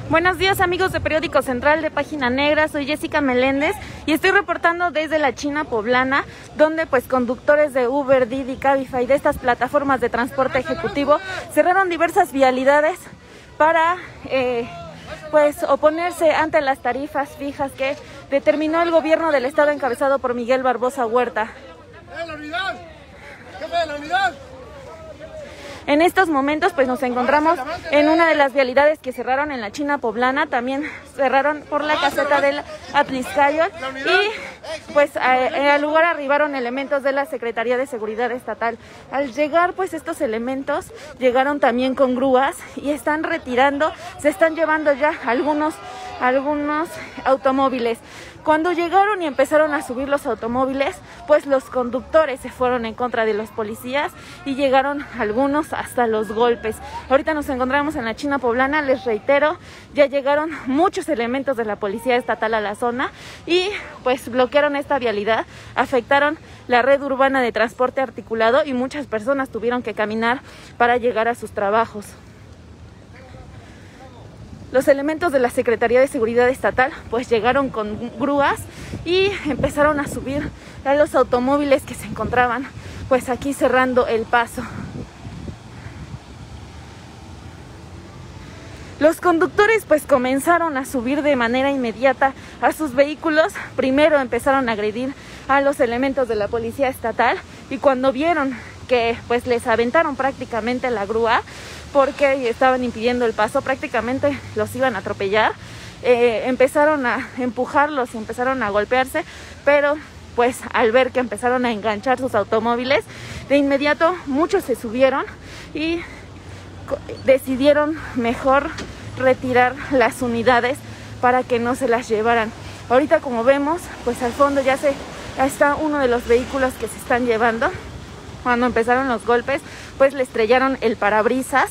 Buenos días, amigos de Periódico Central de Página Negra. Soy Jessica Meléndez y estoy reportando desde la China Poblana, donde pues conductores de Uber, Didi, Cabify, de estas plataformas de transporte ejecutivo cerraron diversas vialidades para pues oponerse ante las tarifas fijas que determinó el gobierno del estado encabezado por Miguel Barbosa Huerta. ¡La unidad! ¡Jefe de la unidad! En estos momentos pues nos encontramos en una de las vialidades que cerraron en la China Poblana. También cerraron por la caseta del Atlixcáyotl y pues al lugar arribaron elementos de la Secretaría de Seguridad Estatal. Al llegar pues estos elementos llegaron también con grúas y están retirando, se están llevando ya algunos automóviles. Cuando llegaron y empezaron a subir los automóviles, pues los conductores se fueron en contra de los policías y llegaron algunos hasta los golpes. Ahorita nos encontramos en la China Poblana, les reitero, ya llegaron muchos elementos de la Policía Estatal a la zona y pues bloquearon esta vialidad, afectaron la red urbana de transporte articulado y muchas personas tuvieron que caminar para llegar a sus trabajos. Los elementos de la Secretaría de Seguridad Estatal pues llegaron con grúas y empezaron a subir a los automóviles que se encontraban pues aquí cerrando el paso. Los conductores pues comenzaron a subir de manera inmediata a sus vehículos. Primero empezaron a agredir a los elementos de la Policía Estatal y cuando vieron que pues les aventaron prácticamente la grúa porque estaban impidiendo el paso, prácticamente los iban a atropellar, empezaron a empujarlos y empezaron a golpearse, pero pues al ver que empezaron a enganchar sus automóviles, de inmediato muchos se subieron y decidieron mejor retirar las unidades para que no se las llevaran. Ahorita, como vemos, pues al fondo ya está uno de los vehículos que se están llevando. Cuando empezaron los golpes, pues le estrellaron el parabrisas.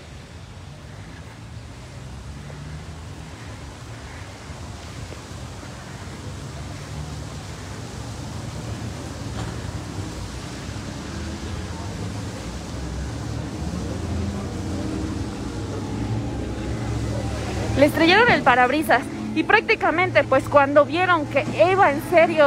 Le estrellaron el parabrisas y prácticamente pues cuando vieron que iba en serio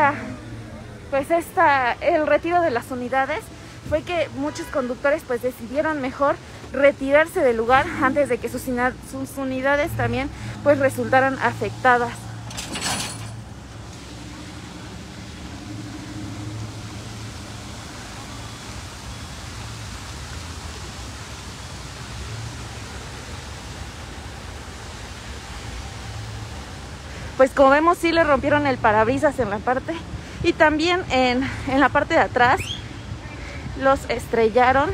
el retiro de las unidades, fue que muchos conductores pues decidieron mejor retirarse del lugar antes de que sus unidades también pues resultaran afectadas. Pues como vemos sí le rompieron el parabrisas en la parte y también en la parte de atrás los estrellaron.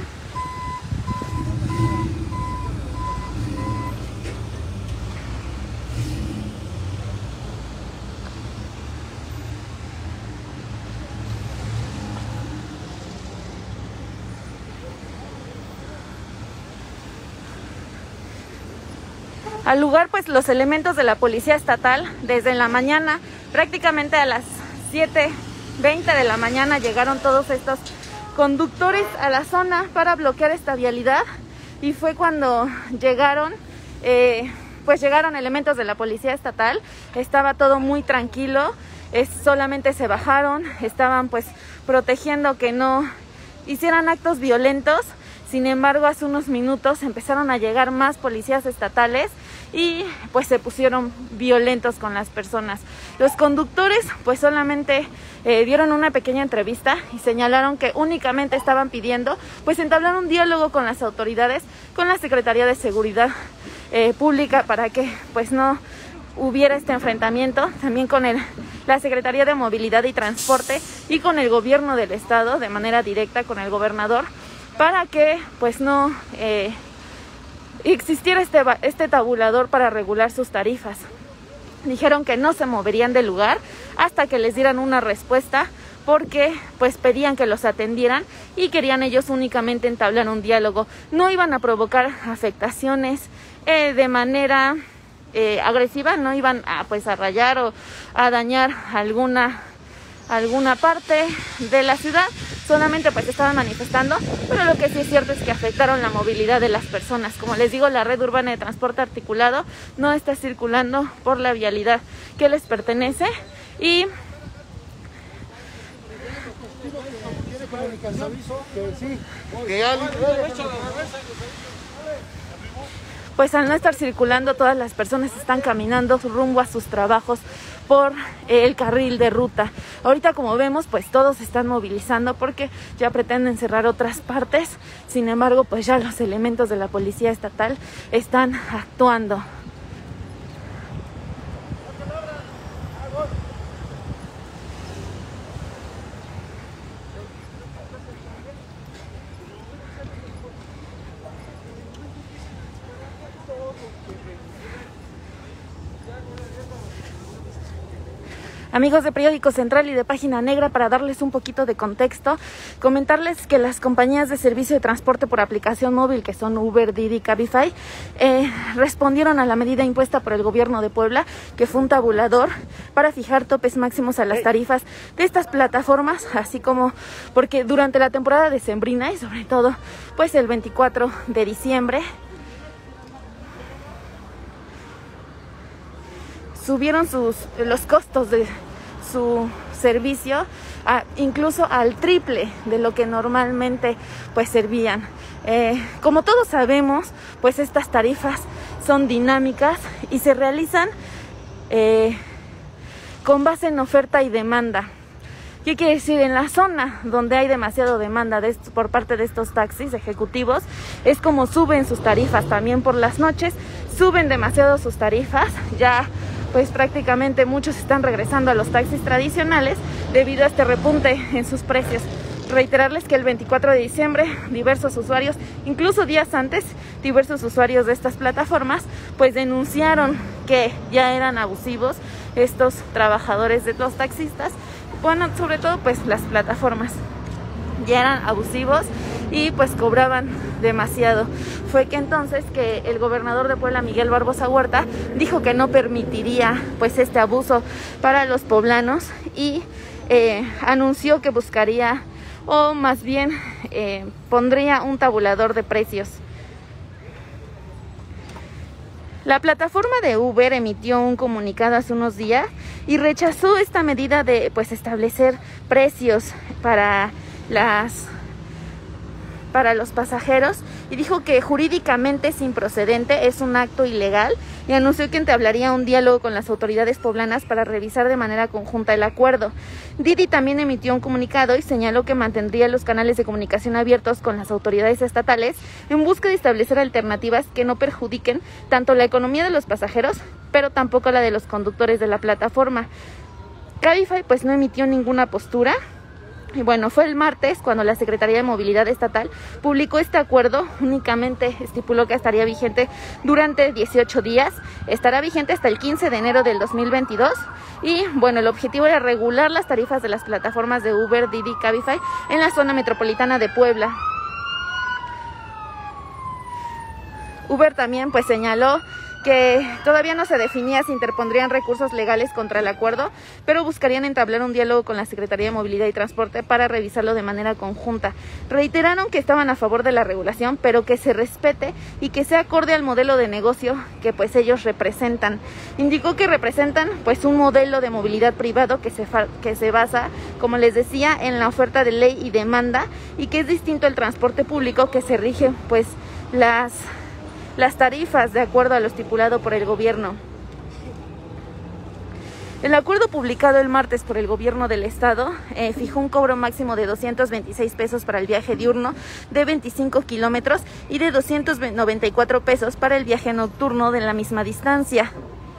Al lugar pues los elementos de la Policía Estatal desde la mañana, prácticamente a las 7:20 de la mañana llegaron todos estos conductores a la zona para bloquear esta vialidad y fue cuando llegaron elementos de la Policía Estatal. Estaba todo muy tranquilo, solamente se bajaron, estaban pues protegiendo que no hicieran actos violentos. Sin embargo, hace unos minutos empezaron a llegar más policías estatales y pues se pusieron violentos con las personas. Los conductores pues solamente dieron una pequeña entrevista y señalaron que únicamente estaban pidiendo pues entablar un diálogo con las autoridades, con la Secretaría de Seguridad Pública para que pues no hubiera este enfrentamiento, también con la Secretaría de Movilidad y Transporte y con el gobierno del estado de manera directa con el gobernador, para que pues no existiera este tabulador para regular sus tarifas. Dijeron que no se moverían del lugar hasta que les dieran una respuesta, porque pues pedían que los atendieran y querían ellos únicamente entablar un diálogo. No iban a provocar afectaciones de manera agresiva, no iban a pues a rayar o a dañar alguna parte de la ciudad, solamente pues estaban manifestando, pero lo que sí es cierto es que afectaron la movilidad de las personas. Como les digo, la red urbana de transporte articulado no está circulando por la vialidad que les pertenece y pues al no estar circulando, todas las personas están caminando rumbo a sus trabajos por el carril de ruta. Ahorita, como vemos, pues todos se están movilizando porque ya pretenden cerrar otras partes. Sin embargo, pues ya los elementos de la policía estatal están actuando. Amigos de Periódico Central y de Página Negra, para darles un poquito de contexto, comentarles que las compañías de servicio de transporte por aplicación móvil, que son Uber, Didi y Cabify, respondieron a la medida impuesta por el gobierno de Puebla, que fue un tabulador para fijar topes máximos a las tarifas de estas plataformas, así como porque durante la temporada decembrina y sobre todo pues el 24 de diciembre, subieron los costos de su servicio incluso al triple de lo que normalmente pues servían. Como todos sabemos, pues estas tarifas son dinámicas y se realizan con base en oferta y demanda. ¿Qué quiere decir? En la zona donde hay demasiado demanda por parte de estos taxis ejecutivos, es como suben sus tarifas. También por las noches suben demasiado sus tarifas. Ya pues prácticamente muchos están regresando a los taxis tradicionales debido a este repunte en sus precios. Reiterarles que el 24 de diciembre diversos usuarios, incluso días antes, diversos usuarios de estas plataformas pues denunciaron que ya eran abusivos estos trabajadores de los taxistas. Bueno, sobre todo pues las plataformas ya eran abusivos y pues cobraban demasiado. Fue que entonces que el gobernador de Puebla, Miguel Barbosa Huerta, dijo que no permitiría pues este abuso para los poblanos y anunció que buscaría, o más bien pondría un tabulador de precios. La plataforma de Uber emitió un comunicado hace unos días y rechazó esta medida de pues establecer precios para los pasajeros y dijo que jurídicamente es improcedente, es un acto ilegal, y anunció que entablaría un diálogo con las autoridades poblanas para revisar de manera conjunta el acuerdo. Didi también emitió un comunicado y señaló que mantendría los canales de comunicación abiertos con las autoridades estatales en busca de establecer alternativas que no perjudiquen tanto la economía de los pasajeros, pero tampoco la de los conductores de la plataforma. Cabify pues no emitió ninguna postura. Y bueno, fue el martes cuando la Secretaría de Movilidad Estatal publicó este acuerdo. Únicamente estipuló que estaría vigente durante 18 días, estará vigente hasta el 15 de enero del 2022 y bueno, el objetivo era regular las tarifas de las plataformas de Uber, Didi y Cabify en la zona metropolitana de Puebla. Uber también pues señaló que todavía no se definía si interpondrían recursos legales contra el acuerdo, pero buscarían entablar un diálogo con la Secretaría de Movilidad y Transporte para revisarlo de manera conjunta. Reiteraron que estaban a favor de la regulación, pero que se respete y que sea acorde al modelo de negocio que pues ellos representan. Indicó que representan pues un modelo de movilidad privado que se basa, como les decía, en la oferta de ley y demanda, y que es distinto al transporte público, que se rige pues las tarifas de acuerdo a lo estipulado por el gobierno. El acuerdo publicado el martes por el gobierno del estado fijó un cobro máximo de 226 pesos para el viaje diurno de 25 kilómetros y de 294 pesos para el viaje nocturno de la misma distancia.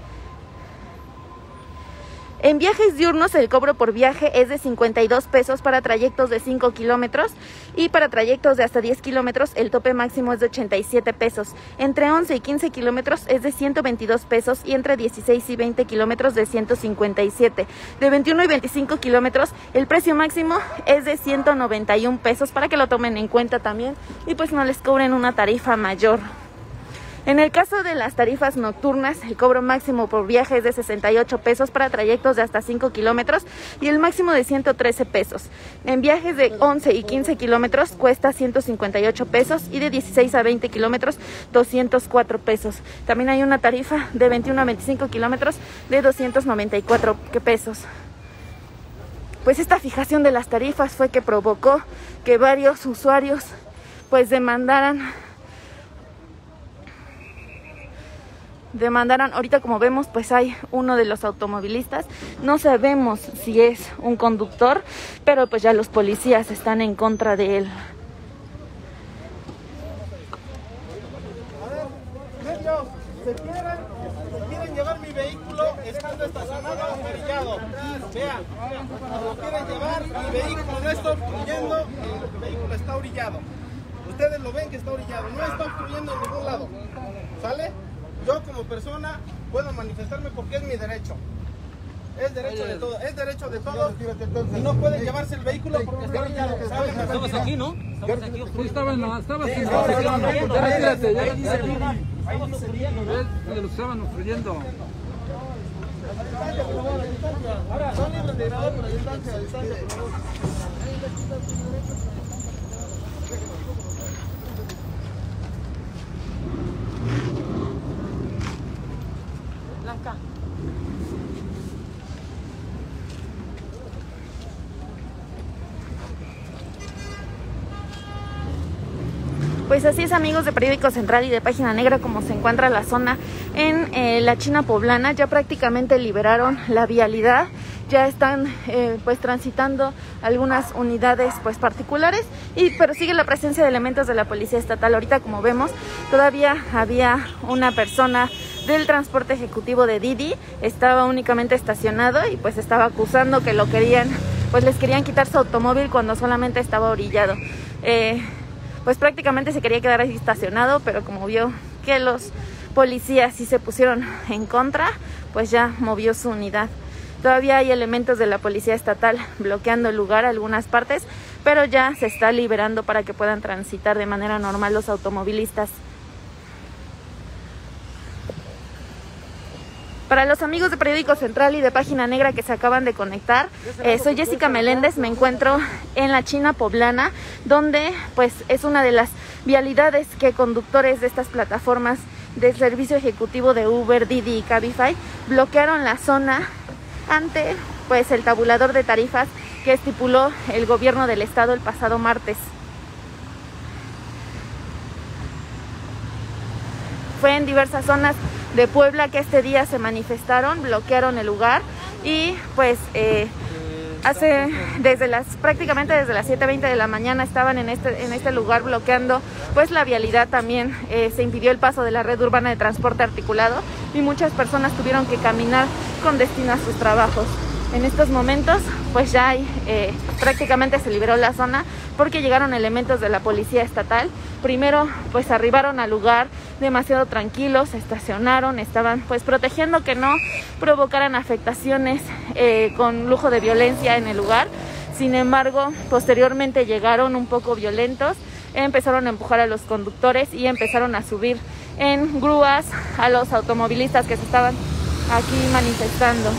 En viajes diurnos el cobro por viaje es de 52 pesos para trayectos de 5 kilómetros y para trayectos de hasta 10 kilómetros el tope máximo es de 87 pesos. Entre 11 y 15 kilómetros es de 122 pesos y entre 16 y 20 kilómetros de 157. De 21 y 25 kilómetros el precio máximo es de 191 pesos para que lo tomen en cuenta también y pues no les cobren una tarifa mayor. En el caso de las tarifas nocturnas, el cobro máximo por viaje es de 68 pesos para trayectos de hasta 5 kilómetros y el máximo de 113 pesos. En viajes de 11 y 15 kilómetros cuesta 158 pesos y de 16 a 20 kilómetros 204 pesos. También hay una tarifa de 21 a 25 kilómetros de 294 pesos. Pues esta fijación de las tarifas fue que provocó que varios usuarios pues demandaran, ahorita como vemos pues hay uno de los automovilistas, no sabemos si es un conductor, pero pues ya los policías están en contra de él. Se quieren llevar mi vehículo estando estacionado orillado. Vean, lo quieren llevar, mi vehículo no está obstruyendo, el vehículo está orillado. Ustedes lo ven que está orillado, no está obstruyendo en ningún lado. ¿Sale? Yo como persona puedo manifestarme porque es mi derecho. Es derecho de todos, es derecho de todos. Y no pueden llevarse el vehículo porque está orillado. Estabas aquí, ¿no? Estabas aquí. Sí, estabas en la retírate, ya estamos obstruyendo, ¿no? lo estaban obstruyendo. Ahora, son libres de grabar por la distancia, por favor. Blanca. Pues así es, amigos de Periódico Central y de Página Negra, como se encuentra la zona en la China Poblana. Ya prácticamente liberaron la vialidad, ya están pues transitando algunas unidades pues particulares, pero sigue la presencia de elementos de la Policía Estatal. Ahorita como vemos todavía había una persona del transporte ejecutivo de Didi, estaba únicamente estacionado y pues estaba acusando que lo querían, pues les querían quitar su automóvil cuando solamente estaba orillado. Pues prácticamente se quería quedar ahí estacionado, pero como vio que los policías sí se pusieron en contra, pues ya movió su unidad. Todavía hay elementos de la Policía Estatal bloqueando el lugar, algunas partes, pero ya se está liberando para que puedan transitar de manera normal los automovilistas. Para los amigos de Periódico Central y de Página Negra que se acaban de conectar, soy Jessica Meléndez, me encuentro en la China Poblana, donde pues es una de las vialidades que conductores de estas plataformas del servicio ejecutivo de Uber, Didi y Cabify bloquearon la zona ante pues el tabulador de tarifas que estipuló el gobierno del estado el pasado martes. Fue en diversas zonas de Puebla que este día se manifestaron, bloquearon el lugar y pues prácticamente desde las 7:20 de la mañana estaban en este lugar bloqueando pues la vialidad. También se impidió el paso de la red urbana de transporte articulado y muchas personas tuvieron que caminar con destino a sus trabajos. En estos momentos pues ya prácticamente se liberó la zona porque llegaron elementos de la Policía Estatal. Primero pues arribaron al lugar demasiado tranquilos, se estacionaron, estaban pues protegiendo que no provocaran afectaciones con lujo de violencia en el lugar. Sin embargo, posteriormente llegaron un poco violentos, empezaron a empujar a los conductores y empezaron a subir en grúas a los automovilistas que se estaban aquí manifestando.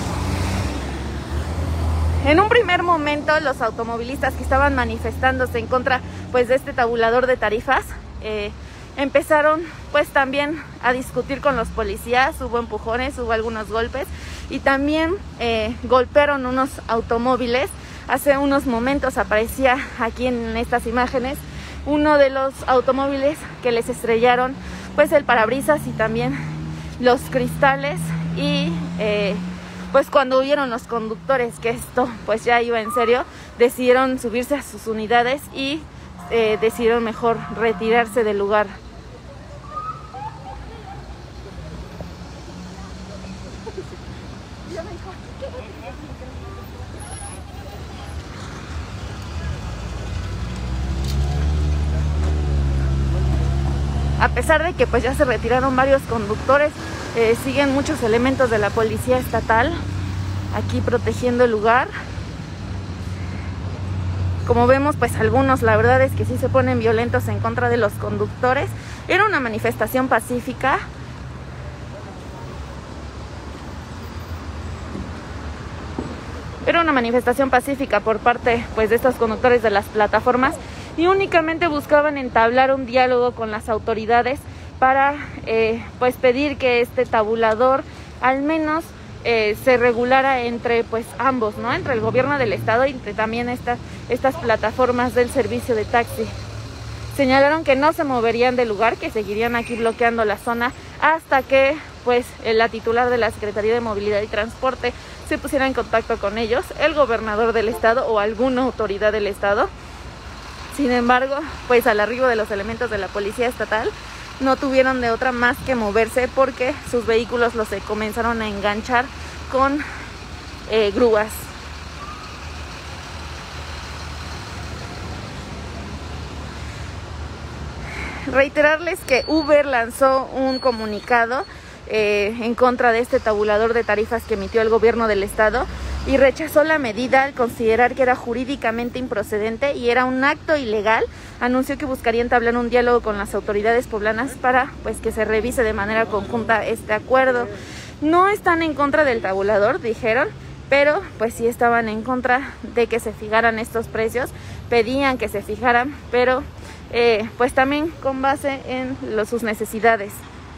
En un primer momento los automovilistas que estaban manifestándose en contra pues de este tabulador de tarifas empezaron pues también a discutir con los policías, hubo empujones, hubo algunos golpes y también golpearon unos automóviles. Hace unos momentos aparecía aquí en estas imágenes uno de los automóviles que les estrellaron pues el parabrisas y también los cristales y pues cuando vieron los conductores que esto pues ya iba en serio, decidieron subirse a sus unidades y decidieron mejor retirarse del lugar. A pesar de que pues ya se retiraron varios conductores, siguen muchos elementos de la Policía Estatal aquí protegiendo el lugar. Como vemos, pues algunos, la verdad es que sí se ponen violentos en contra de los conductores. Era una manifestación pacífica. Era una manifestación pacífica por parte, pues, de estos conductores de las plataformas, y únicamente buscaban entablar un diálogo con las autoridades para pues pedir que este tabulador al menos se regulara entre pues ambos, ¿no? Entre el gobierno del estado y entre también estas plataformas del servicio de taxi. Señalaron que no se moverían del lugar, que seguirían aquí bloqueando la zona hasta que pues la titular de la Secretaría de Movilidad y Transporte se pusiera en contacto con ellos, el gobernador del estado o alguna autoridad del estado. Sin embargo, pues al arribo de los elementos de la policía estatal, no tuvieron de otra más que moverse porque sus vehículos los comenzaron a enganchar con grúas. Reiterarles que Uber lanzó un comunicado en contra de este tabulador de tarifas que emitió el gobierno del estado y rechazó la medida al considerar que era jurídicamente improcedente y era un acto ilegal. Anunció que buscaría entablar un diálogo con las autoridades poblanas para pues que se revise de manera conjunta este acuerdo. No están en contra del tabulador, dijeron, pero pues sí estaban en contra de que se fijaran estos precios, pedían que se fijaran, pero pues también con base en sus necesidades.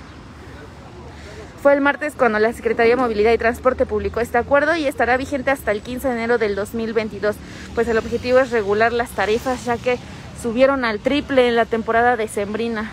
Fue el martes cuando la Secretaría de Movilidad y Transporte publicó este acuerdo y estará vigente hasta el 15 de enero del 2022. Pues el objetivo es regular las tarifas, ya que subieron al triple en la temporada decembrinas.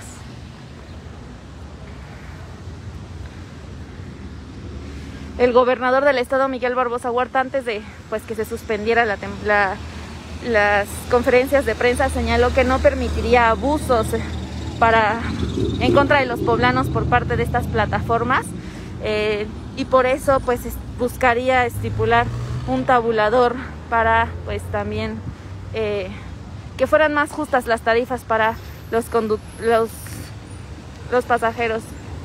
El gobernador del estado, Miguel Barbosa Huerta, antes de pues que se suspendiera las conferencias de prensa, señaló que no permitiría abusos en contra de los poblanos por parte de estas plataformas, y por eso pues buscaría estipular un tabulador para pues también que fueran más justas las tarifas para los pasajeros.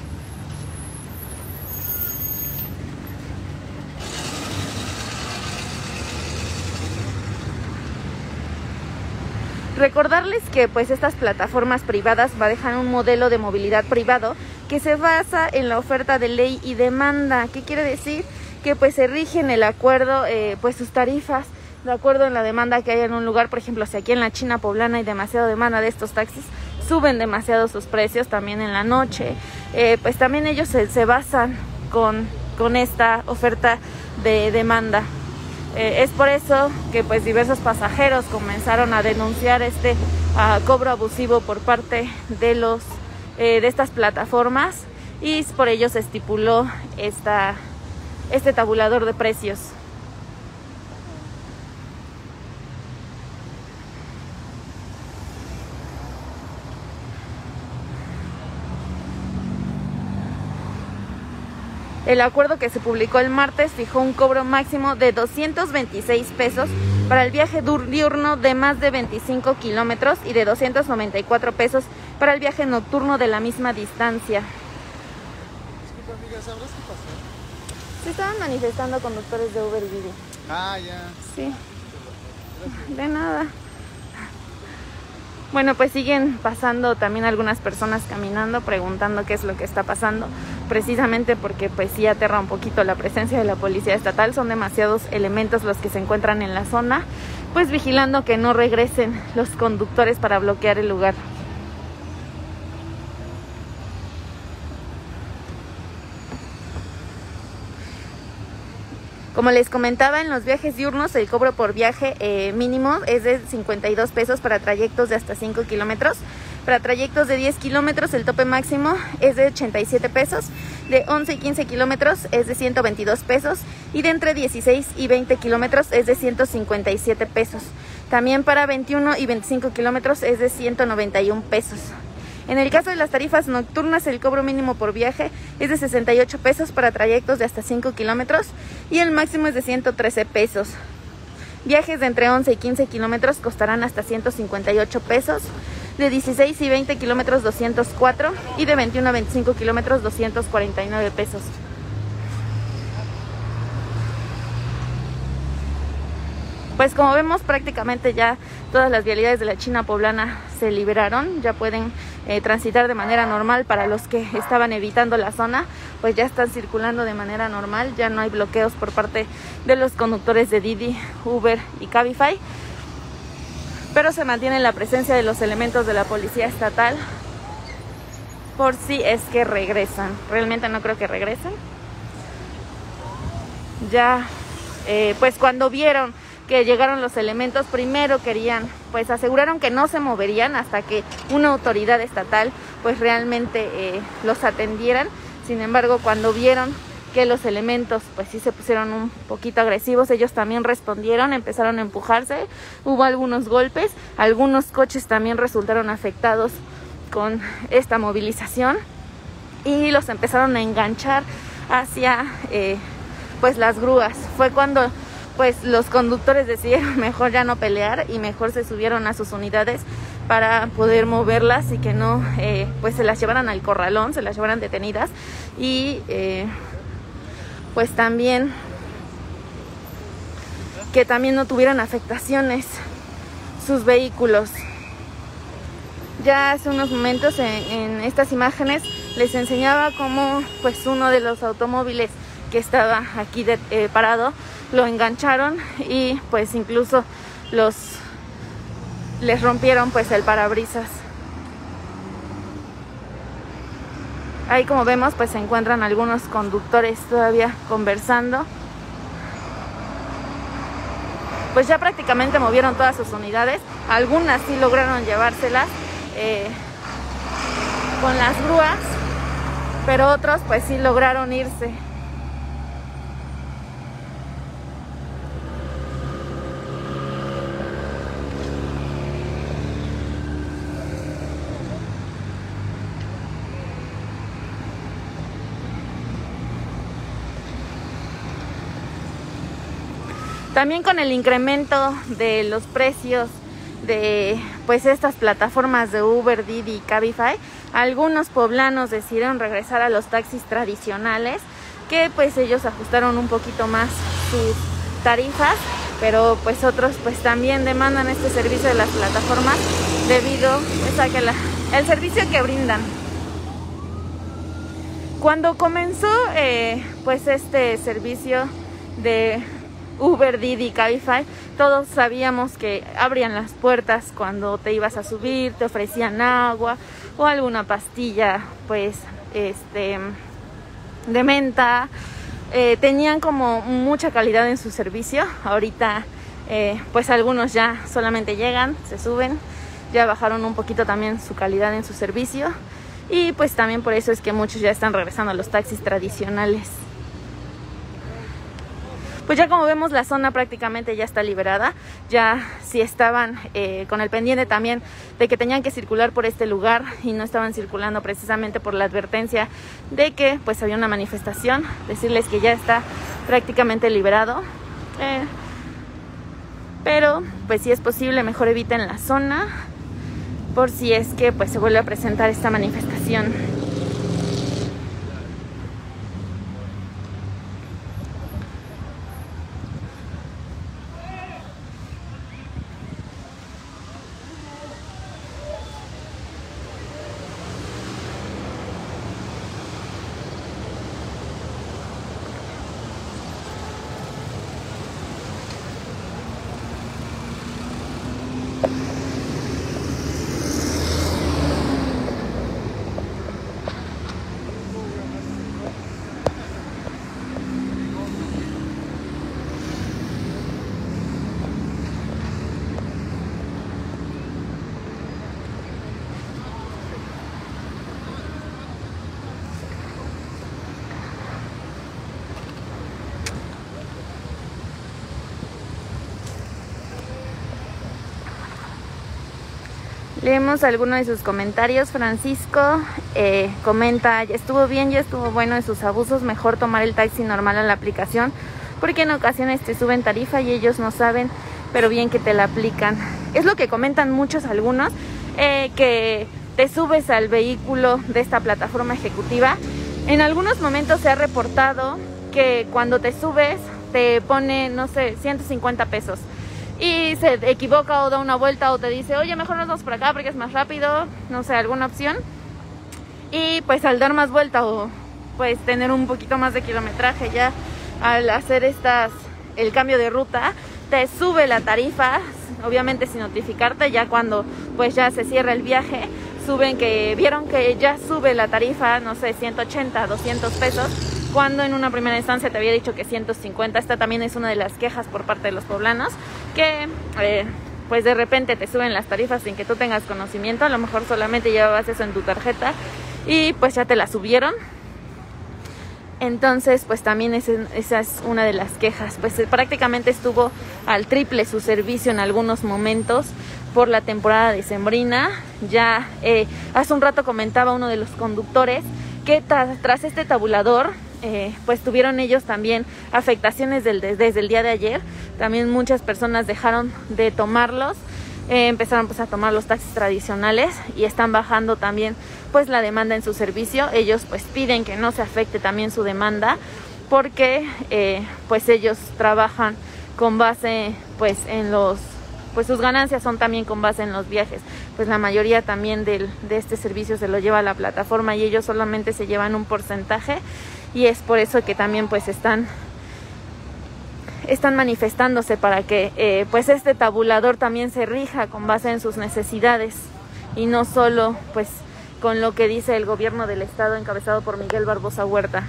Recordarles que pues estas plataformas privadas manejan un modelo de movilidad privado que se basa en la oferta de ley y demanda. ¿Qué quiere decir? Que pues se rigen el acuerdo, pues sus tarifas de acuerdo en la demanda que hay en un lugar. Por ejemplo, si aquí en la China poblana hay demasiada demanda de estos taxis, suben demasiado sus precios. También en la noche, pues también ellos se basan con esta oferta de demanda. Es por eso que pues diversos pasajeros comenzaron a denunciar este cobro abusivo por parte de estas plataformas, y por ello se estipuló este tabulador de precios. El acuerdo que se publicó el martes fijó un cobro máximo de 226 pesos para el viaje diurno de más de 25 kilómetros y de 294 pesos para el viaje nocturno de la misma distancia. Disculpa, amiga, ¿sabrás qué pasó? Se estaban manifestando conductores de Uber y Didi. Ah, ya. Sí. De nada. Bueno, pues siguen pasando también algunas personas caminando, preguntando qué es lo que está pasando, precisamente porque pues sí aterra un poquito la presencia de la policía estatal. Son demasiados elementos los que se encuentran en la zona, pues vigilando que no regresen los conductores para bloquear el lugar. Como les comentaba, en los viajes diurnos el cobro por viaje mínimo es de 52 pesos para trayectos de hasta 5 kilómetros. Para trayectos de 10 kilómetros el tope máximo es de 87 pesos. De 11 y 15 kilómetros es de 122 pesos. Y de entre 16 y 20 kilómetros es de 157 pesos. También para 21 y 25 kilómetros es de 191 pesos. En el caso de las tarifas nocturnas, el cobro mínimo por viaje es de 68 pesos para trayectos de hasta 5 kilómetros y el máximo es de 113 pesos. Viajes de entre 11 y 15 kilómetros costarán hasta 158 pesos, de 16 y 20 kilómetros 204 y de 21 a 25 kilómetros 249 pesos. Pues como vemos, prácticamente ya todas las vialidades de la China Poblana se liberaron, ya pueden transitar de manera normal. Para los que estaban evitando la zona, pues ya están circulando de manera normal, ya no hay bloqueos por parte de los conductores de Didi, Uber y Cabify, pero se mantiene la presencia de los elementos de la policía estatal por si es que regresan. Realmente no creo que regresen. Ya pues cuando vieron que llegaron los elementos, primero querían, pues aseguraron que no se moverían hasta que una autoridad estatal pues realmente los atendieran. Sin embargo, cuando vieron que los elementos pues sí se pusieron un poquito agresivos, ellos también respondieron, empezaron a empujarse, hubo algunos golpes, algunos coches también resultaron afectados con esta movilización y los empezaron a enganchar hacia pues las grúas. Fue cuando pues los conductores decidieron mejor ya no pelear y mejor se subieron a sus unidades para poder moverlas y que no pues se las llevaran al corralón, se las llevaran detenidas y pues también que también no tuvieran afectaciones sus vehículos. Ya hace unos momentos en estas imágenes les enseñaba cómo pues uno de los automóviles que estaba aquí parado lo engancharon y pues incluso les rompieron pues el parabrisas. Ahí, como vemos, pues se encuentran algunos conductores todavía conversando. Pues ya prácticamente movieron todas sus unidades, algunas sí lograron llevárselas con las grúas, pero otros pues sí lograron irse. También con el incremento de los precios de pues estas plataformas de Uber, Didi y Cabify, algunos poblanos decidieron regresar a los taxis tradicionales, que pues ellos ajustaron un poquito más sus tarifas, pero pues otros pues también demandan este servicio de las plataformas debido pues, a que el servicio que brindan. Cuando comenzó pues este servicio de Uber, Didi, Cabify, todos sabíamos que abrían las puertas cuando te ibas a subir, te ofrecían agua o alguna pastilla pues de menta. Tenían como mucha calidad en su servicio. Ahorita pues algunos ya solamente llegan, se suben, ya bajaron un poquito también su calidad en su servicio y pues también por eso es que muchos ya están regresando a los taxis tradicionales. Pues ya como vemos, la zona prácticamente ya está liberada. Ya si estaban con el pendiente también de que tenían que circular por este lugar y no estaban circulando precisamente por la advertencia de que pues había una manifestación, decirles que ya está prácticamente liberado. Pero pues si es posible, mejor eviten la zona por si es que pues se vuelve a presentar esta manifestación. Leemos algunos de sus comentarios. Francisco comenta: ya estuvo bien, ya estuvo bueno en sus abusos, mejor tomar el taxi normal en la aplicación, porque en ocasiones te suben tarifa y ellos no saben, pero bien que te la aplican. Es lo que comentan muchos algunos, que te subes al vehículo de esta plataforma ejecutiva. En algunos momentos se ha reportado que cuando te subes te pone, no sé, 150 pesos. y se equivoca o da una vuelta o te dice, oye, mejor nos vamos por acá porque es más rápido, no sé, alguna opción. Y pues al dar más vuelta o pues tener un poquito más de kilometraje ya al hacer el cambio de ruta, te sube la tarifa, obviamente sin notificarte. Ya cuando pues ya se cierra el viaje, vieron que ya sube la tarifa, no sé, 180, 200 pesos, cuando en una primera instancia te había dicho que 150. Esta también es una de las quejas por parte de los poblanos, que pues de repente te suben las tarifas sin que tú tengas conocimiento. A lo mejor solamente llevabas eso en tu tarjeta y pues ya te la subieron. Entonces pues también esa es una de las quejas. Pues prácticamente estuvo al triple su servicio en algunos momentos por la temporada decembrina. Ya hace un rato comentaba uno de los conductores que tras este tabulador pues tuvieron ellos también afectaciones desde el día de ayer. También muchas personas dejaron de tomarlos, empezaron pues a tomar los taxis tradicionales y están bajando también pues la demanda en su servicio. Ellos pues piden que no se afecte también su demanda, porque pues ellos trabajan con base pues en sus ganancias son también con base en los viajes. Pues la mayoría también de este servicio se lo lleva a la plataforma y ellos solamente se llevan un porcentaje, y es por eso que también pues están manifestándose para que pues este tabulador también se rija con base en sus necesidades y no solo pues con lo que dice el gobierno del estado encabezado por Miguel Barbosa Huerta.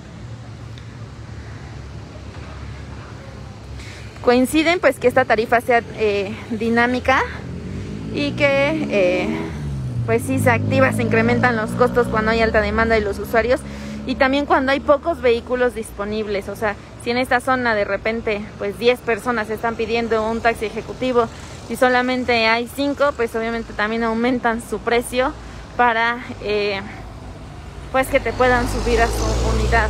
Coinciden pues que esta tarifa sea dinámica y que pues sí se activa, se incrementan los costos cuando hay alta demanda de los usuarios y también cuando hay pocos vehículos disponibles. O sea, si en esta zona de repente pues 10 personas están pidiendo un taxi ejecutivo y solamente hay 5, pues obviamente también aumentan su precio para pues que te puedan subir a su unidad.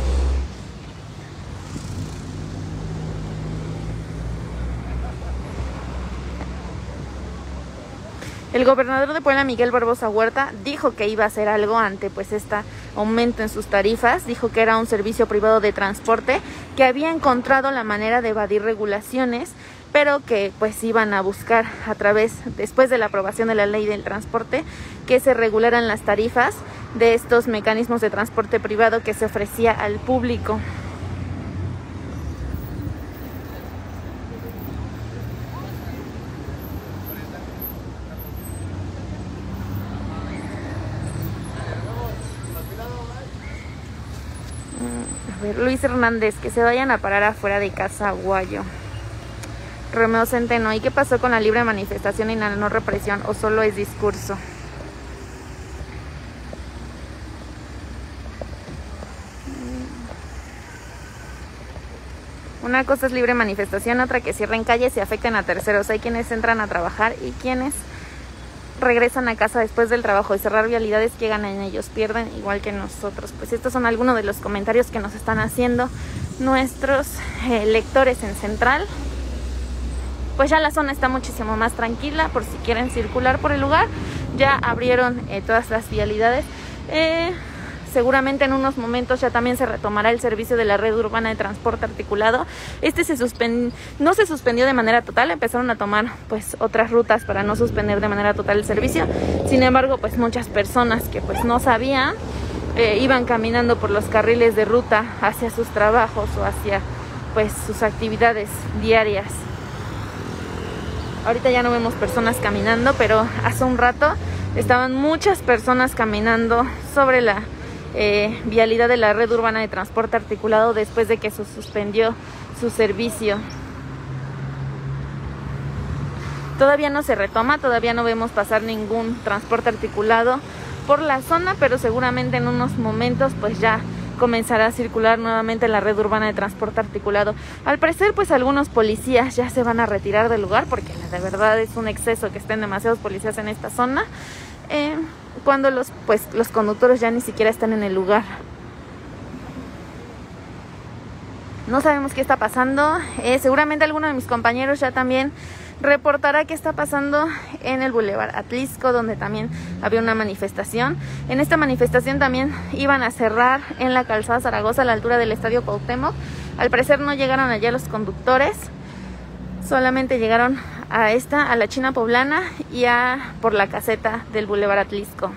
El gobernador de Puebla, Miguel Barbosa Huerta, dijo que iba a hacer algo ante pues este aumento en sus tarifas. Dijo que era un servicio privado de transporte, que había encontrado la manera de evadir regulaciones, pero que pues iban a buscar después de la aprobación de la ley del transporte, que se regularan las tarifas de estos mecanismos de transporte privado que se ofrecía al público. A ver, Luis Hernández, que se vayan a parar afuera de Casa Guayo. Romeo Centeno, ¿y qué pasó con la libre manifestación y la no represión? ¿O solo es discurso? Una cosa es libre manifestación, otra que cierren calles y afecten a terceros. Hay quienes entran a trabajar y quienes regresan a casa después del trabajo, y cerrar vialidades que ganan ellos, pierden igual que nosotros. Pues estos son algunos de los comentarios que nos están haciendo nuestros lectores en Central. Pues ya la zona está muchísimo más tranquila por si quieren circular por el lugar. Ya abrieron todas las vialidades. Seguramente en unos momentos ya también se retomará el servicio de la red urbana de transporte articulado. No se suspendió de manera total, empezaron a tomar pues otras rutas para no suspender de manera total el servicio. Sin embargo, pues muchas personas que pues no sabían iban caminando por los carriles de ruta hacia sus trabajos o hacia pues sus actividades diarias. Ahorita ya no vemos personas caminando, pero hace un rato estaban muchas personas caminando sobre la vialidad de la red urbana de transporte articulado después de que se suspendió su servicio. Todavía no se retoma, todavía no vemos pasar ningún transporte articulado por la zona, pero seguramente en unos momentos pues ya comenzará a circular nuevamente la red urbana de transporte articulado. Al parecer pues algunos policías ya se van a retirar del lugar, porque de verdad es un exceso que estén demasiados policías en esta zona, cuando los conductores ya ni siquiera están en el lugar. No sabemos qué está pasando. Seguramente alguno de mis compañeros ya también reportará qué está pasando en el Boulevard Atlisco, donde también había una manifestación. En esta manifestación también iban a cerrar en la calzada Zaragoza, a la altura del Estadio Cuauhtémoc. Al parecer no llegaron allá los conductores. Solamente llegaron a la China Poblana y por la caseta del Boulevard Atlisco.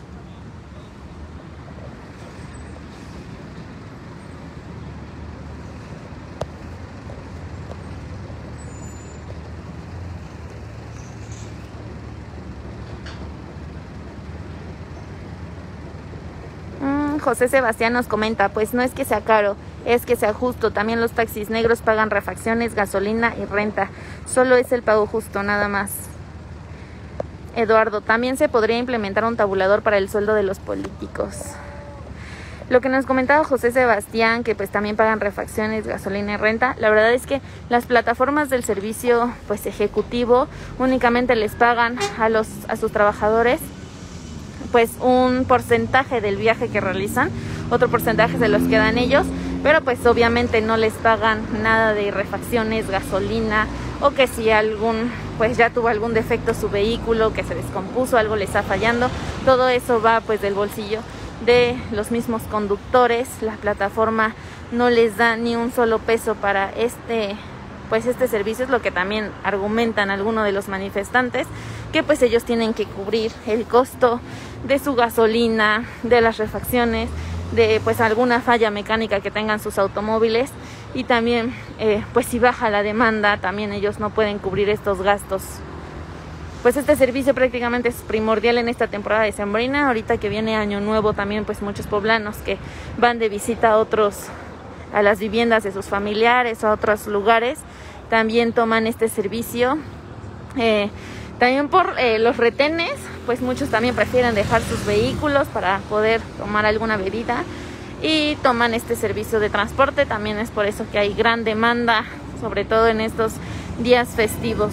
José Sebastián nos comenta, pues no es que sea caro, es que sea justo. También los taxis negros pagan refacciones, gasolina y renta. Solo es el pago justo, nada más. Eduardo, también se podría implementar un tabulador para el sueldo de los políticos. Lo que nos comentaba José Sebastián, que pues también pagan refacciones, gasolina y renta. La verdad es que las plataformas del servicio pues ejecutivo únicamente les pagan a sus trabajadores pues un porcentaje del viaje que realizan, otro porcentaje se los quedan ellos, pero pues obviamente no les pagan nada de refacciones, gasolina, o que si pues ya tuvo algún defecto su vehículo, que se descompuso, algo le está fallando, todo eso va pues del bolsillo de los mismos conductores. La plataforma no les da ni un solo peso para este servicio, es lo que también argumentan algunos de los manifestantes, que pues ellos tienen que cubrir el costo de su gasolina, de las refacciones, de pues alguna falla mecánica que tengan sus automóviles, y también pues si baja la demanda también ellos no pueden cubrir estos gastos. Pues este servicio prácticamente es primordial en esta temporada decembrina. Ahorita que viene Año Nuevo también pues muchos poblanos que van de visita a las viviendas de sus familiares o a otros lugares también toman este servicio. También por los retenes, pues muchos también prefieren dejar sus vehículos para poder tomar alguna bebida y toman este servicio de transporte. También es por eso que hay gran demanda, sobre todo en estos días festivos.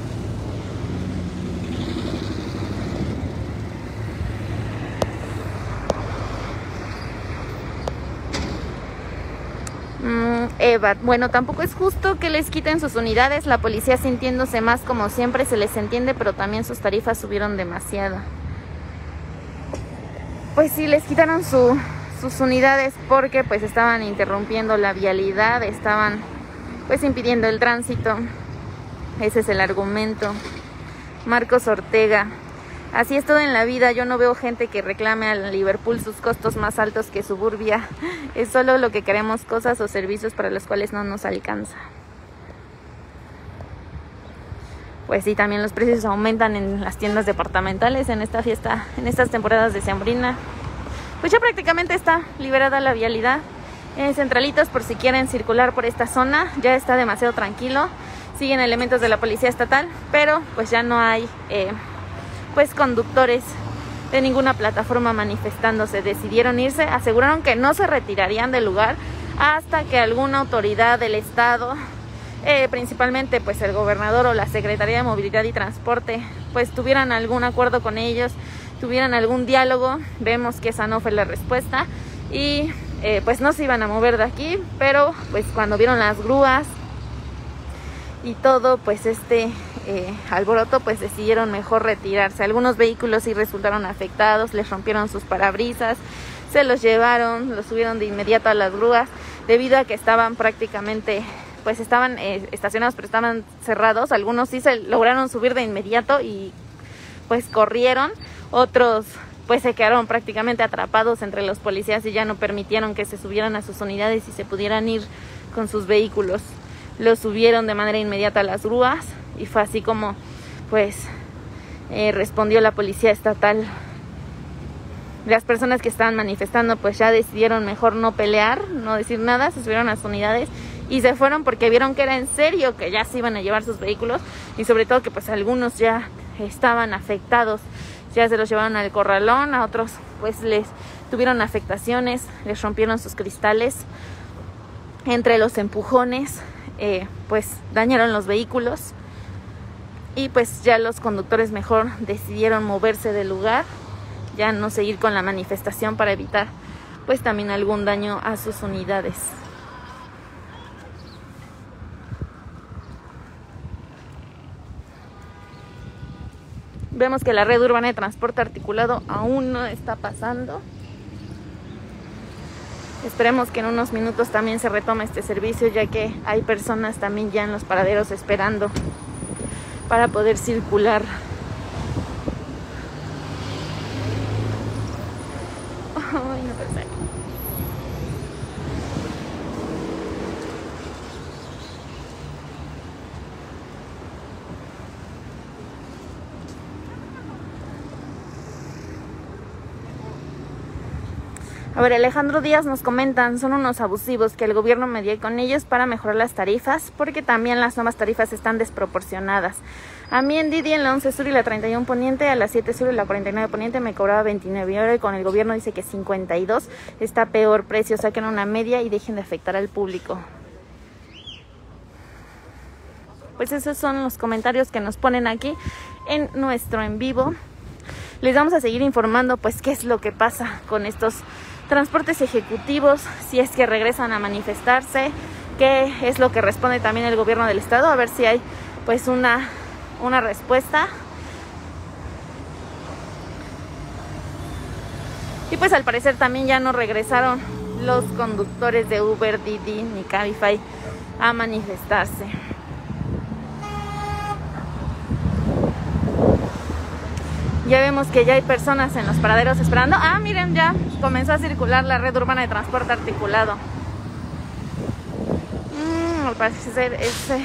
Eva, bueno, tampoco es justo que les quiten sus unidades. La policía sintiéndose más como siempre, se les entiende, pero también sus tarifas subieron demasiado. Pues sí, les quitaron sus unidades porque pues estaban interrumpiendo la vialidad, estaban pues impidiendo el tránsito. Ese es el argumento. Marcos Ortega, así es todo en la vida. Yo no veo gente que reclame a Liverpool sus costos más altos que Suburbia. Es solo lo que queremos, cosas o servicios para los cuales no nos alcanza. Pues sí, también los precios aumentan en las tiendas departamentales en esta fiesta, en estas temporadas decembrinas. Pues ya prácticamente está liberada la vialidad. Centralitos, por si quieren circular por esta zona, ya está demasiado tranquilo. Siguen elementos de la policía estatal, pero pues ya no hay pues conductores de ninguna plataforma manifestándose. Decidieron irse, aseguraron que no se retirarían del lugar hasta que alguna autoridad del estado, principalmente pues el gobernador o la Secretaría de Movilidad y Transporte, pues tuvieran algún acuerdo con ellos, tuvieran algún diálogo. Vemos que esa no fue la respuesta y pues no se iban a mover de aquí, pero pues cuando vieron las grúas y todo pues alboroto, pues decidieron mejor retirarse. Algunos vehículos sí resultaron afectados, les rompieron sus parabrisas, se los llevaron, los subieron de inmediato a las grúas, debido a que estaban prácticamente, pues estaban estacionados, pero estaban cerrados. Algunos sí se lograron subir de inmediato y pues corrieron, otros pues se quedaron prácticamente atrapados entre los policías y ya no permitieron que se subieran a sus unidades y se pudieran ir con sus vehículos. Los subieron de manera inmediata a las grúas y fue así como pues respondió la policía estatal. Las personas que estaban manifestando pues ya decidieron mejor no pelear, no decir nada, se subieron a sus unidades y se fueron porque vieron que era en serio, que ya se iban a llevar sus vehículos y sobre todo que pues algunos ya estaban afectados, ya se los llevaron al corralón, a otros pues les tuvieron afectaciones, les rompieron sus cristales, entre los empujones pues dañaron los vehículos y pues ya los conductores mejor decidieron moverse del lugar, ya no seguir con la manifestación para evitar pues también algún daño a sus unidades. Vemos que la red urbana de transporte articulado aún no está pasando. Esperemos que en unos minutos también se retome este servicio, ya que hay personas también ya en los paraderos esperando para poder circular. Ay, no puede ser. A ver, Alejandro Díaz nos comentan, son unos abusivos, que el gobierno medie con ellos para mejorar las tarifas, porque también las nuevas tarifas están desproporcionadas. A mí en Didi, en la 11 Sur y la 31 Poniente, a la 7 Sur y la 49 Poniente me cobraba 29, y ahora con el gobierno dice que 52, está peor precio, saquen una media y dejen de afectar al público. Pues esos son los comentarios que nos ponen aquí en nuestro en vivo. Les vamos a seguir informando pues qué es lo que pasa con estos transportes ejecutivos, si es que regresan a manifestarse, qué es lo que responde también el gobierno del estado, a ver si hay pues una respuesta. Y pues al parecer también ya no regresaron los conductores de Uber, Didi ni Cabify a manifestarse. Ya vemos que ya hay personas en los paraderos esperando. Ah, miren, ya comenzó a circular la red urbana de transporte articulado. Al parecer ese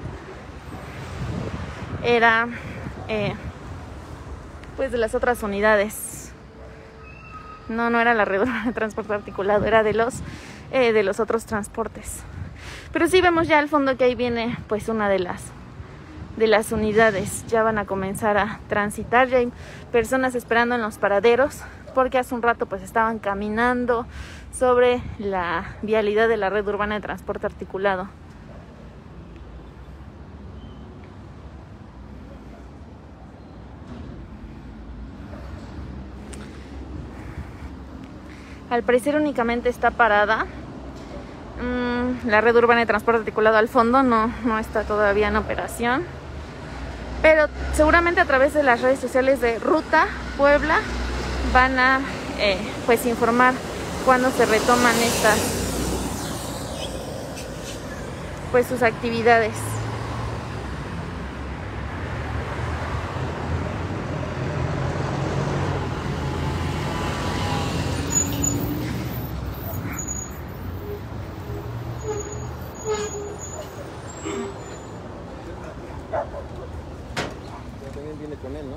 era pues de las otras unidades. No era la red urbana de transporte articulado, era de los otros transportes. Pero sí vemos ya al fondo que ahí viene pues una de las unidades. Ya van a comenzar a transitar, ya hay personas esperando en los paraderos, porque hace un rato pues estaban caminando sobre la vialidad de la red urbana de transporte articulado. Al parecer únicamente está parada la red urbana de transporte articulado al fondo, no está todavía en operación. Pero seguramente a través de las redes sociales de Ruta Puebla van a pues informar cuando se retoman pues sus actividades. Viene con él, ¿no?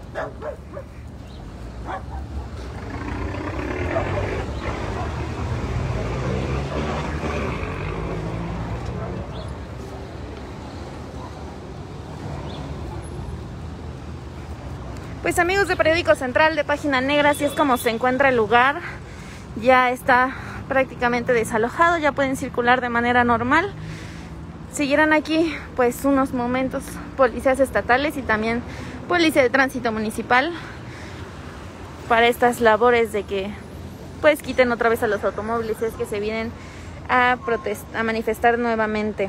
Pues amigos de Periódico Central, de Página Negra, así es como se encuentra el lugar. Ya está prácticamente desalojado, ya pueden circular de manera normal. Seguirán aquí pues unos momentos policías estatales y también policía de tránsito municipal para estas labores de que pues quiten otra vez a los automóviles si es que se vienen a manifestar nuevamente.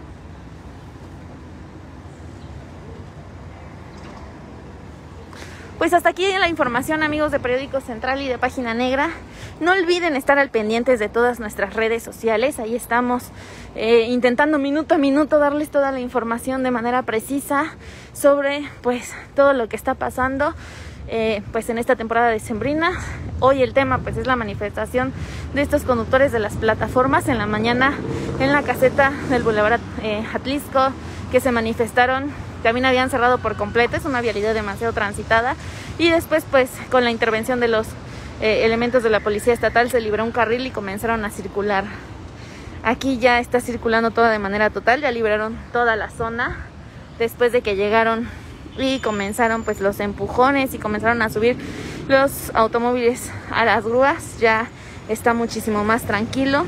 Pues hasta aquí la información, amigos de Periódico Central y de Página Negra. No olviden estar al pendientes de todas nuestras redes sociales. Ahí estamos intentando minuto a minuto darles toda la información de manera precisa sobre pues todo lo que está pasando pues en esta temporada decembrina. Hoy el tema pues es la manifestación de estos conductores de las plataformas. En la mañana en la caseta del Boulevard Atlisco, que se manifestaron, también habían cerrado por completo, es una vialidad demasiado transitada, y después pues con la intervención de los elementos de la policía estatal se liberó un carril y comenzaron a circular. Aquí ya está circulando todo de manera total, ya liberaron toda la zona después de que llegaron y comenzaron pues los empujones y comenzaron a subir los automóviles a las grúas. Ya está muchísimo más tranquilo.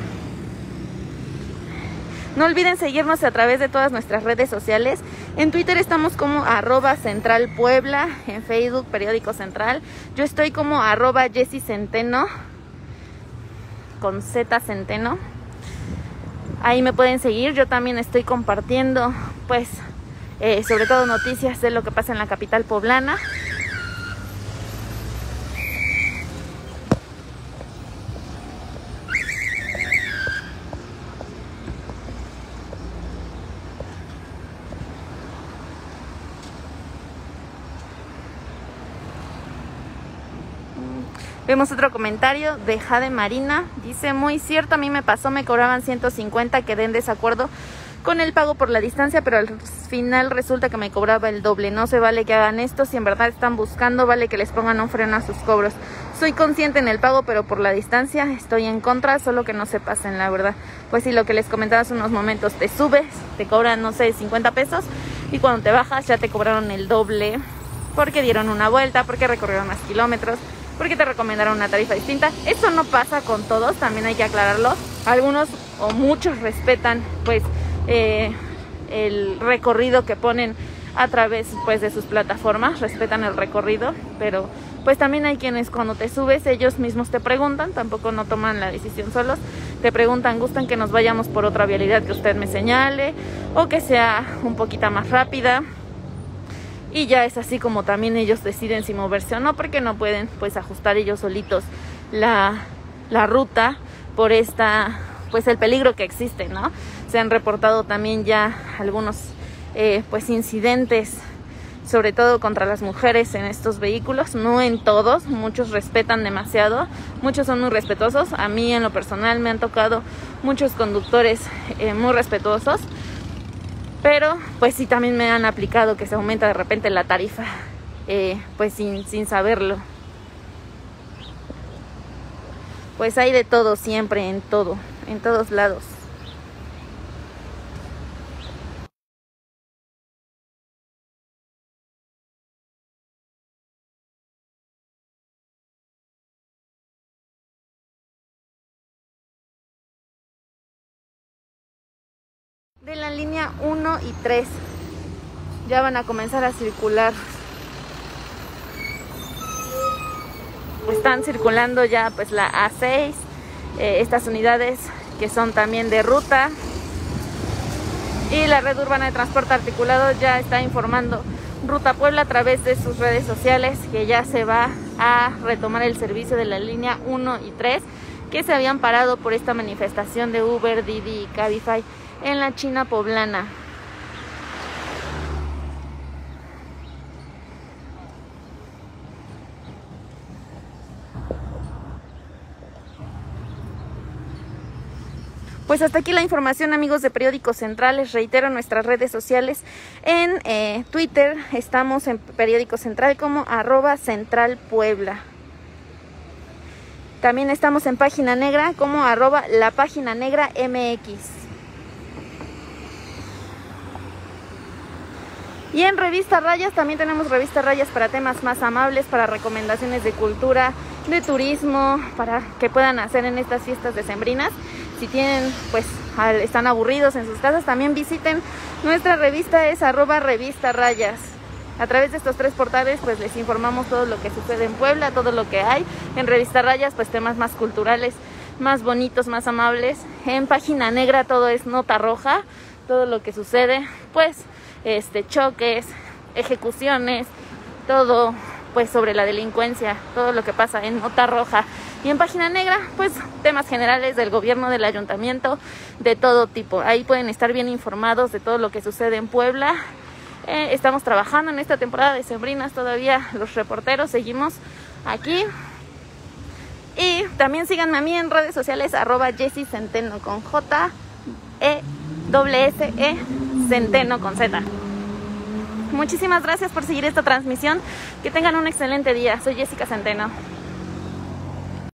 No olviden seguirnos a través de todas nuestras redes sociales. En Twitter estamos como @centralpuebla, en Facebook Periódico Central. Yo estoy como @JessieCenteno, con Z Centeno. Ahí me pueden seguir. Yo también estoy compartiendo pues sobre todo noticias de lo que pasa en la capital poblana. Vemos otro comentario de Jade Marina. Dice, muy cierto, a mí me pasó, me cobraban 150, quedé en desacuerdo con el pago por la distancia, pero al final resulta que me cobraba el doble. No se vale que hagan esto, si en verdad están buscando, vale que les pongan un freno a sus cobros. Soy consciente en el pago, pero por la distancia estoy en contra, solo que no se pasen, la verdad. Pues sí, lo que les comentaba hace unos momentos, te subes, te cobran, no sé, 50 pesos, y cuando te bajas ya te cobraron el doble, porque dieron una vuelta, porque recorrieron más kilómetros, porque te recomendaron una tarifa distinta. Eso no pasa con todos, también hay que aclararlo. Algunos o muchos respetan pues el recorrido que ponen a través pues de sus plataformas, respetan el recorrido, pero pues también hay quienes cuando te subes ellos mismos te preguntan, tampoco no toman la decisión solos, te preguntan, ¿gustan que nos vayamos por otra vialidad que usted me señale o que sea un poquito más rápida? Y ya es así como también ellos deciden si moverse o no, porque no pueden pues ajustar ellos solitos la ruta por pues el peligro que existe, ¿no? Se han reportado también ya algunos pues incidentes, sobre todo contra las mujeres en estos vehículos, no en todos, muchos respetan demasiado, muchos son muy respetuosos. A mí en lo personal me han tocado muchos conductores muy respetuosos, pero pues sí también me han aplicado que se aumenta de repente la tarifa pues sin saberlo. Pues hay de todo siempre, en todos lados. De la línea 1 y 3 ya van a comenzar a circular. Están circulando ya pues la A6, estas unidades que son también de ruta, y la Red Urbana de Transporte Articulado ya está informando Ruta Puebla a través de sus redes sociales que ya se va a retomar el servicio de la línea 1 y 3 que se habían parado por esta manifestación de Uber, Didi y Cabify en la China poblana. Pues hasta aquí la información, amigos de Periódico Central. Les reitero nuestras redes sociales. En Twitter estamos en Periódico Central como @centralpuebla. También estamos en Página Negra como @lapaginanegra.mx. Y en Revista Rayas también tenemos Revista Rayas para temas más amables, para recomendaciones de cultura, de turismo, para que puedan hacer en estas fiestas decembrinas. Si tienen, pues, están aburridos en sus casas, también visiten nuestra revista, es @Revista Rayas. A través de estos tres portales, pues, les informamos todo lo que sucede en Puebla, todo lo que hay. En Revista Rayas, pues, temas más culturales, más bonitos, más amables. En Página Negra todo es nota roja, todo lo que sucede, pues, choques, ejecuciones, todo, pues, sobre la delincuencia, todo lo que pasa en nota roja. Y en Página Negra, pues, temas generales del gobierno, del ayuntamiento, de todo tipo. Ahí pueden estar bien informados de todo lo que sucede en Puebla. Estamos trabajando en esta temporada de sembrinas todavía, los reporteros seguimos aquí. Y también síganme a mí en redes sociales, @JessieCenteno con JESSE Centeno con Z. Muchísimas gracias por seguir esta transmisión. Que tengan un excelente día. Soy Jessica Centeno.